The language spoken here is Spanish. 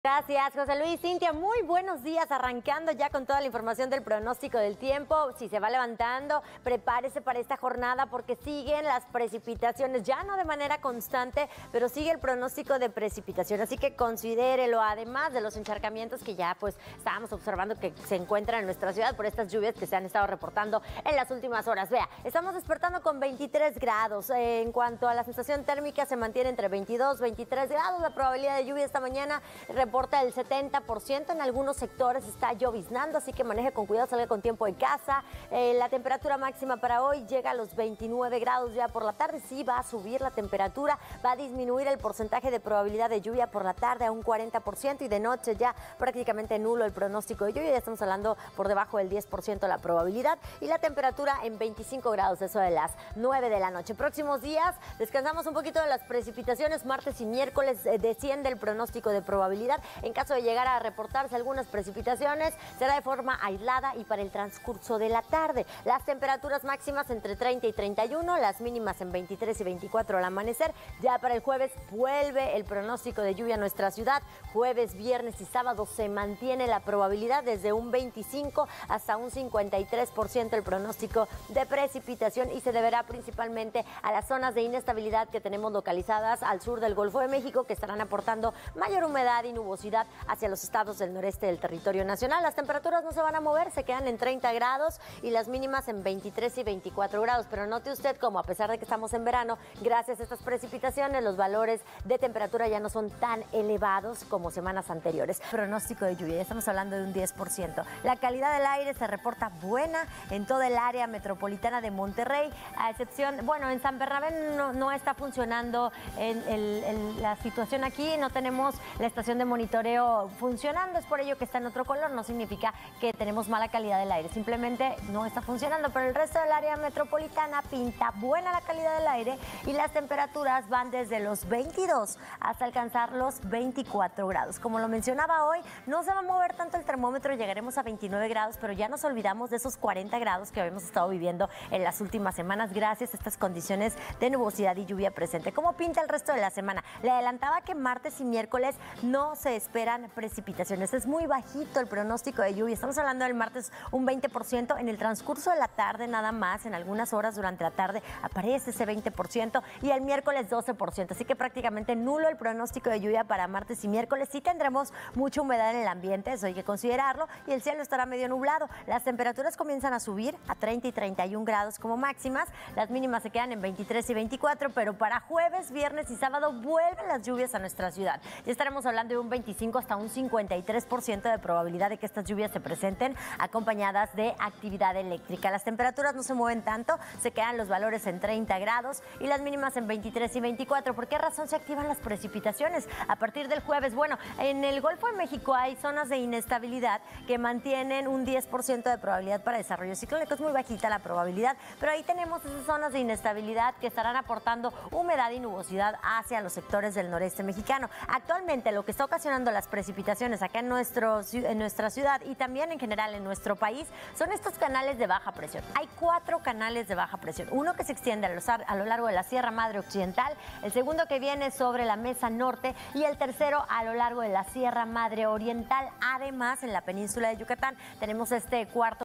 Gracias, José Luis. Cintia, muy buenos días, arrancando ya con toda la información del pronóstico del tiempo. Si se va levantando, prepárese para esta jornada porque siguen las precipitaciones, ya no de manera constante, pero sigue el pronóstico de precipitación, así que considérelo, además de los encharcamientos que ya pues estábamos observando que se encuentran en nuestra ciudad por estas lluvias que se han estado reportando en las últimas horas. Vea, estamos despertando con 23 grados. En cuanto a la sensación térmica, se mantiene entre 22 y 23 grados. La probabilidad de lluvia esta mañana reporta el 70%, en algunos sectores está lloviznando, así que maneje con cuidado, salga con tiempo de casa. La temperatura máxima para hoy llega a los 29 grados ya por la tarde. Sí va a subir la temperatura, va a disminuir el porcentaje de probabilidad de lluvia por la tarde a un 40% y de noche ya prácticamente nulo el pronóstico de lluvia. Ya estamos hablando por debajo del 10% la probabilidad y la temperatura en 25 grados, eso de las 9 de la noche. Próximos días descansamos un poquito de las precipitaciones, martes y miércoles desciende el pronóstico de probabilidad. En caso de llegar a reportarse algunas precipitaciones, será de forma aislada y para el transcurso de la tarde. Las temperaturas máximas entre 30 y 31, las mínimas en 23 y 24 al amanecer. Ya para el jueves vuelve el pronóstico de lluvia a nuestra ciudad. Jueves, viernes y sábado se mantiene la probabilidad desde un 25 hasta un 53% el pronóstico de precipitación y se deberá principalmente a las zonas de inestabilidad que tenemos localizadas al sur del Golfo de México, que estarán aportando mayor humedad y nubosidad hacia los estados del noreste del territorio nacional. Las temperaturas no se van a mover, se quedan en 30 grados y las mínimas en 23 y 24 grados. Pero note usted como a pesar de que estamos en verano, gracias a estas precipitaciones, los valores de temperatura ya no son tan elevados como semanas anteriores. Pronóstico de lluvia, ya estamos hablando de un 10%. La calidad del aire se reporta buena en toda el área metropolitana de Monterrey, a excepción, bueno, en San Bernabé no está funcionando la situación aquí, no tenemos la estación de monitoreo funcionando, es por ello que está en otro color, no significa que tenemos mala calidad del aire, simplemente no está funcionando, pero el resto del área metropolitana pinta buena la calidad del aire y las temperaturas van desde los 22 hasta alcanzar los 24 grados. Como lo mencionaba hoy, no se va a mover tanto el termómetro, llegaremos a 29 grados, pero ya nos olvidamos de esos 40 grados que habíamos estado viviendo en las últimas semanas gracias a estas condiciones de nubosidad y lluvia presente. ¿Cómo pinta el resto de la semana? Le adelantaba que martes y miércoles no se esperan precipitaciones. Es muy bajito el pronóstico de lluvia. Estamos hablando del martes un 20%. En el transcurso de la tarde nada más, en algunas horas durante la tarde aparece ese 20% y el miércoles 12%. Así que prácticamente nulo el pronóstico de lluvia para martes y miércoles. Sí tendremos mucha humedad en el ambiente, eso hay que considerarlo, y el cielo estará medio nublado. Las temperaturas comienzan a subir a 30 y 31 grados como máximas. Las mínimas se quedan en 23 y 24, pero para jueves, viernes y sábado vuelven las lluvias a nuestra ciudad. Ya estaremos hablando de un 25 hasta un 53% de probabilidad de que estas lluvias se presenten acompañadas de actividad eléctrica. Las temperaturas no se mueven tanto, se quedan los valores en 30 grados y las mínimas en 23 y 24. ¿Por qué razón se activan las precipitaciones? A partir del jueves, bueno, en el Golfo de México hay zonas de inestabilidad que mantienen un 10% de probabilidad para desarrollo ciclónico. Es muy bajita la probabilidad, pero ahí tenemos esas zonas de inestabilidad que estarán aportando humedad y nubosidad hacia los sectores del noreste mexicano. Actualmente lo que está ocasionando las precipitaciones acá en nuestra ciudad y también en general en nuestro país son estos canales de baja presión. Hay 4 canales de baja presión, uno que se extiende a lo largo de la Sierra Madre Occidental, el segundo que viene sobre la Mesa Norte y el tercero a lo largo de la Sierra Madre Oriental. Además, en la península de Yucatán tenemos este cuarto